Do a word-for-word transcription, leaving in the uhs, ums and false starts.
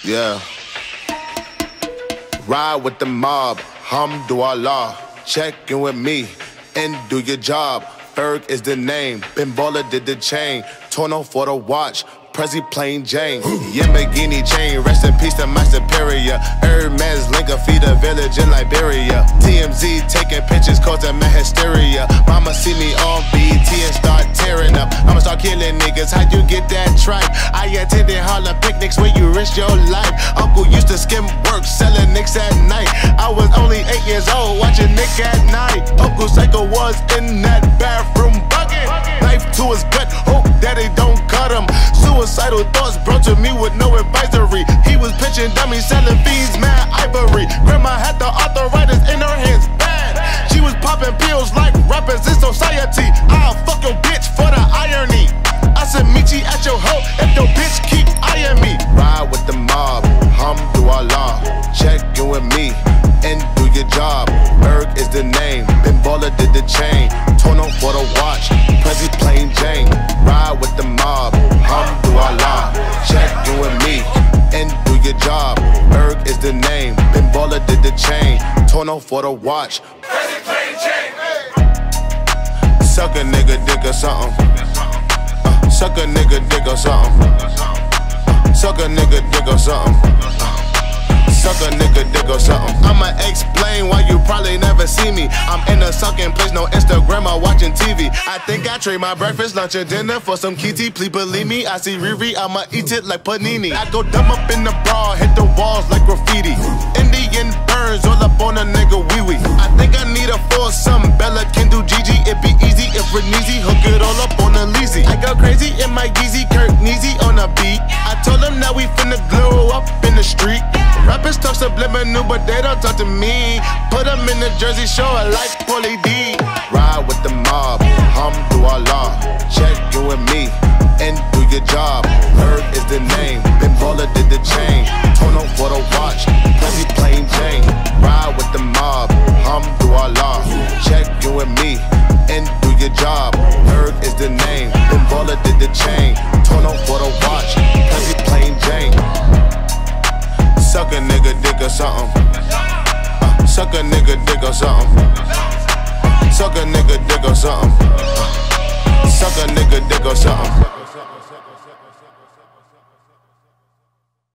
Yeah. Ride with the mob, Hamdulillah. Check in with me and do your job. Ferg is the name, Ben Baller did the chain. Torno for the watch, Prezi plain Jane. Yamborghini chain, rest in peace to my superior. Hermes Linker feed a village in Liberia. T M Z taking pictures causing my hysteria. Mama see me on B E T and start tearing up. I'ma start killing niggas, how you get that tripe? I attended Harlem picnics where you risk your life. Uncle used to skim work, selling nicks at night. I was only eight years old, watching Nick at night. Uncle Psycho was in that bathroom bucket. Knife to his gut, hope that they don't cut him. Suicidal thoughts brought to me with no advisory. He was pitching dummies, selling fiends, mad ivory. Grandma had the arthritis in her hands, bad. She was popping pills like rappers in society. I'll fuck your bitch for the irony. I said meet you at your hoe if your bitch keep eyeing me. Ride with the mob, Hamdulillah. Check in with me and do your job. Ferg is the name, Ben Baller did the chain. Torno for the watch, Prezi plain Jane. Ride with the mob, Hamdulillah. Check in with me and do your job. Ferg is the name, Ben Baller did the chain. Torno for the watch, Prezi plain Jane. Suck a nigga dick or something. Uh, suck a nigga dick or something. Uh, suck a nigga dick or something. Uh, Suck a nigga dick or something. I'ma explain why you probably never see me. I'm in a sucking place, no Instagram or watching T V. I think I trade my breakfast, lunch, and dinner for some kitty. Please believe me, I see Riri, I'ma eat it like panini. I go dumb up in the bra, hit the walls like graffiti. Indian burns all up on a nigga wee wee. I think I need a foursome, Bella can do Gigi. It be easy if we're easy, hook it all up on a Leezy. I go crazy in my Yeezy, Kirk Neezy on a beat. I told them now we finna glow up in the street. Rappers talk subliminal, but they don't talk to me. Put them in the Jersey Shore like Pauly D. Ride with the mob, Hamdulillah. Check in with me and do your job. Ferg is the name, Ben Baller did the chain. Torno for the watch, Prezi plain Jane. Ride with the mob, Hamdulillah. Check in with me and do your job. Ferg is the name, Ben Baller did the chain. Torno for the watch, Prezi plain Jane. Suck a nigga dick or something. Uh, suck a nigga dick or something. Suck a nigga dick or something. Uh, suck a nigga dick or something.